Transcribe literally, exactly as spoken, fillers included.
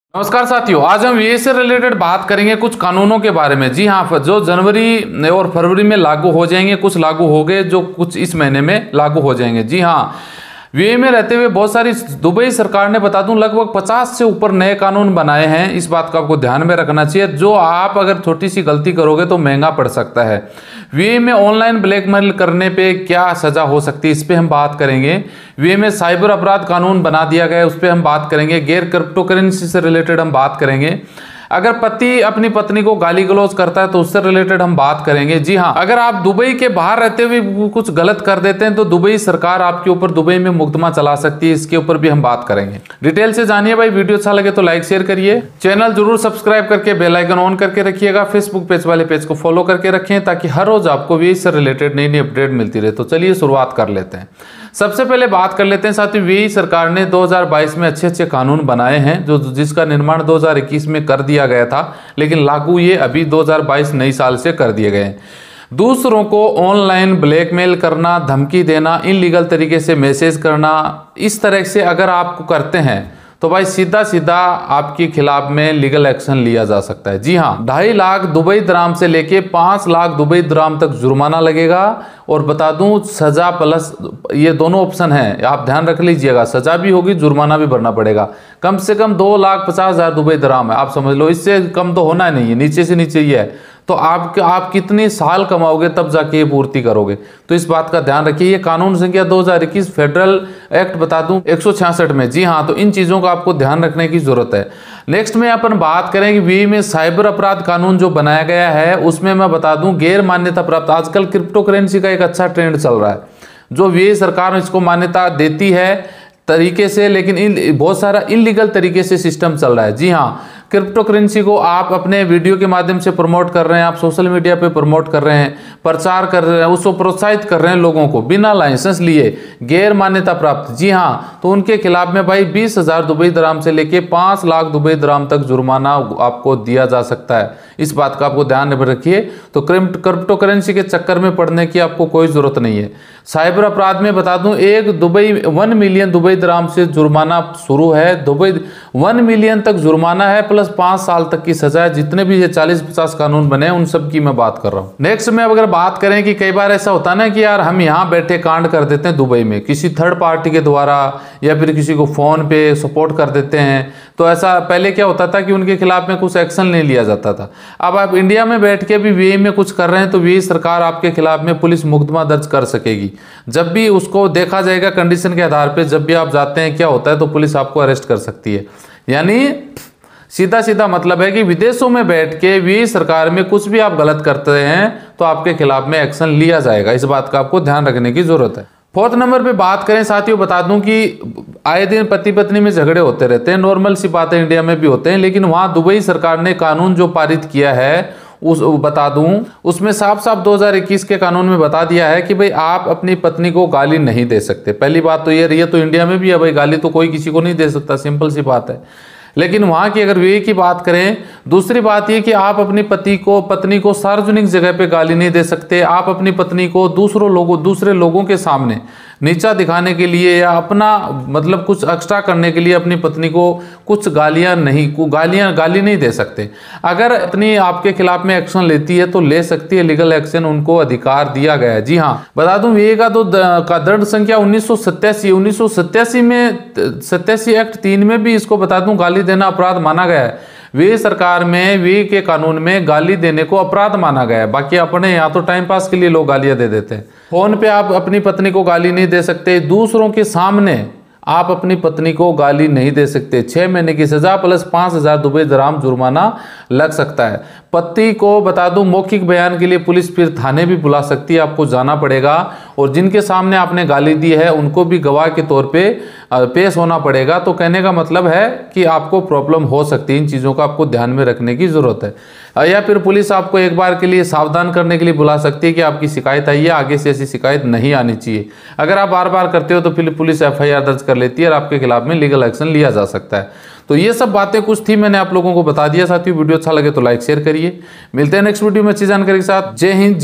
नमस्कार साथियों, आज हम ये से रिलेटेड बात करेंगे कुछ कानूनों के बारे में। जी हाँ, जो जनवरी और फरवरी में लागू हो जाएंगे, कुछ लागू हो गए, जो कुछ इस महीने में लागू हो जाएंगे। जी हाँ, यूएई में रहते हुए बहुत सारी दुबई सरकार ने बता दूं लगभग पचास से ऊपर नए कानून बनाए हैं। इस बात को आपको ध्यान में रखना चाहिए। जो आप अगर छोटी सी गलती करोगे तो महंगा पड़ सकता है। यूएई में ऑनलाइन ब्लैकमेल करने पे क्या सजा हो सकती है, इस पे हम बात करेंगे। यूएई में साइबर अपराध कानून बना दिया गया है, उस पर हम बात करेंगे। गैर क्रिप्टो करेंसी से रिलेटेड हम बात करेंगे। अगर पति अपनी पत्नी को गाली गलौज करता है तो उससे रिलेटेड हम बात करेंगे। जी हाँ, अगर आप दुबई के बाहर रहते हुए कुछ गलत कर देते हैं तो दुबई सरकार आपके ऊपर दुबई में मुकदमा चला सकती है, इसके ऊपर भी हम बात करेंगे। डिटेल से जानिए भाई। वीडियो अच्छा लगे तो लाइक शेयर करिए, चैनल जरूर सब्सक्राइब करके बेल आइकन ऑन करके रखिएगा। फेसबुक पेज वाले पेज को फॉलो करके रखें ताकि हर रोज आपको भी इससे रिलेटेड नई नई अपडेट मिलती रहे। तो चलिए शुरुआत कर लेते हैं। सबसे पहले बात कर लेते हैं साथियों, यूएई सरकार ने दो हज़ार बाईस में अच्छे अच्छे कानून बनाए हैं, जो जिसका निर्माण दो हज़ार इक्कीस में कर दिया गया था, लेकिन लागू ये अभी दो हज़ार बाईस नई साल से कर दिए गए हैं। दूसरों को ऑनलाइन ब्लैकमेल करना, धमकी देना, इनलीगल तरीके से मैसेज करना, इस तरह से अगर आप करते हैं तो भाई सीधा सीधा आपके खिलाफ में लीगल एक्शन लिया जा सकता है। जी हाँ, ढाई लाख दुबई दराम से लेके पांच लाख दुबई दराम तक जुर्माना लगेगा। और बता दूं, सजा प्लस ये दोनों ऑप्शन हैं, आप ध्यान रख लीजिएगा। सजा भी होगी, जुर्माना भी भरना पड़ेगा। कम से कम दो लाख पचास हजार दुबई दराम है, आप समझ लो। इससे कम तो होना नहीं है, नीचे से नीचे ही है। तो आप आप कितने साल कमाओगे तब जाके ये पूर्ति करोगे, तो इस बात का ध्यान रखिए। ये कानून संख्या दो हज़ार इक्कीस फेडरल एक्ट बता दूं एक सौ छियासठ में। जी हाँ, तो इन चीज़ों का आपको ध्यान रखने की जरूरत है। नेक्स्ट में अपन बात करें कि यूएई में साइबर अपराध कानून जो बनाया गया है, उसमें मैं बता दूं गैर मान्यता प्राप्त, आजकल क्रिप्टो करेंसी का एक अच्छा ट्रेंड चल रहा है, जो यूएई सरकार इसको मान्यता देती है तरीके से, लेकिन इन बहुत सारा इलीगल तरीके से सिस्टम चल रहा है। जी हाँ, क्रिप्टो करेंसी को आप अपने वीडियो के माध्यम से प्रमोट कर रहे हैं, आप सोशल मीडिया पे प्रमोट कर रहे हैं, प्रचार कर रहे हैं, उसको प्रोत्साहित कर रहे हैं लोगों को बिना लाइसेंस लिए, गैर मान्यता प्राप्त। जी हाँ, तो उनके खिलाफ में भाई बीस हजार दुबई दराम से लेके पाँच लाख दुबई दराम तक जुर्माना आपको दिया जा सकता है। इस बात का आपको ध्यान रखिए। तो क्रिप्टो करेंसी के चक्कर में पड़ने की आपको कोई जरूरत नहीं है। साइबर अपराध में बता दूं, एक दुबई वन मिलियन दुबई दराम से जुर्माना शुरू है। दुबई वन मिलियन तक जुर्माना है, प्लस पांच साल तक की सजा है। जितने भी ये चालीस पचास कानून बने हैं उन सब की मैं बात कर रहा हूँ। नेक्स्ट में अगर बात करें कि कई बार ऐसा होता है ना कि यार हम यहाँ बैठे कांड कर देते हैं दुबई में किसी थर्ड पार्टी के द्वारा, या फिर किसी को फोन पे सपोर्ट कर देते हैं। तो ऐसा पहले क्या होता था कि उनके खिलाफ में कुछ एक्शन नहीं लिया जाता था। अब आप इंडिया में बैठ के भी यूएई में कुछ कर रहे हैं तो यूएई सरकार आपके खिलाफ में पुलिस मुकदमा दर्ज कर सकेगी। जब भी उसको देखा जाएगा कंडीशन के आधार पे, जब भी आप जाते हैं क्या होता है तो पुलिस आपको अरेस्ट कर सकती है। यानी सीधा सीधा मतलब है कि विदेशों में बैठ के यूएई सरकार में कुछ भी आप गलत करते हैं तो आपके खिलाफ में एक्शन लिया जाएगा। इस बात का आपको ध्यान रखने की जरूरत है। फोर्थ नंबर पे बात करें साथियों, बता दूं कि आए दिन पति पत्नी में झगड़े होते रहते हैं, नॉर्मल सी बात है, इंडिया में भी होते हैं। लेकिन वहां दुबई सरकार ने कानून जो पारित किया है उस बता दूं, उसमें साफ साफ दो हज़ार इक्कीस के कानून में बता दिया है कि भाई आप अपनी पत्नी को गाली नहीं दे सकते। पहली बात तो ये रही है, तो इंडिया में भी है भाई, गाली तो कोई किसी को नहीं दे सकता, सिंपल सी बात है। लेकिन वहां की अगर यूएई की बात करें, दूसरी बात यह कि आप अपनी पति को पत्नी को सार्वजनिक जगह पे गाली नहीं दे सकते। आप अपनी पत्नी को दूसरों लोगों दूसरे लोगों के सामने नीचा दिखाने के लिए या अपना मतलब कुछ एक्स्ट्रा करने के लिए अपनी पत्नी को कुछ गालियां नहीं गालियां गाली नहीं दे सकते। अगर पत्नी आपके खिलाफ में एक्शन लेती है तो ले सकती है, लीगल एक्शन उनको अधिकार दिया गया है। जी हाँ, बता दूं यूएई का तो का दंड संख्या उन्नीस सौ सत्तासी उन्नीस सौ सत्तासी में सत्तासी एक्ट तीन में भी इसको बता दूं गाली देना अपराध माना गया है। वे सरकार में वे के कानून में गाली देने को अपराध माना गया है। बाकी अपने यहाँ तो टाइम पास के लिए लोग गालियां दे देते हैं। फोन पे आप अपनी पत्नी को गाली नहीं दे सकते, दूसरों के सामने आप अपनी पत्नी को गाली नहीं दे सकते। छह महीने की सजा प्लस पांच हजार दुबई दराम जुर्माना लग सकता है। पति को बता दूं मौखिक बयान के लिए पुलिस फिर थाने भी बुला सकती है, आपको जाना पड़ेगा। और जिनके सामने आपने गाली दी है उनको भी गवाह के तौर पे पेश होना पड़ेगा। तो कहने का मतलब है कि आपको प्रॉब्लम हो सकती है। इन चीज़ों का आपको ध्यान में रखने की जरूरत है। या फिर पुलिस आपको एक बार के लिए सावधान करने के लिए बुला सकती है कि आपकी शिकायत आई है, आगे से ऐसी शिकायत नहीं आनी चाहिए। अगर आप बार बार करते हो तो फिर पुलिस एफ आई आर दर्ज कर लेती है और आपके खिलाफ में लीगल एक्शन लिया जा सकता है। तो ये सब बातें कुछ थी, मैंने आप लोगों को बता दिया। साथियों वीडियो अच्छा लगे तो लाइक शेयर करिए। मिलते हैं नेक्स्ट वीडियो में अच्छी जानकारी के साथ। जय हिंद।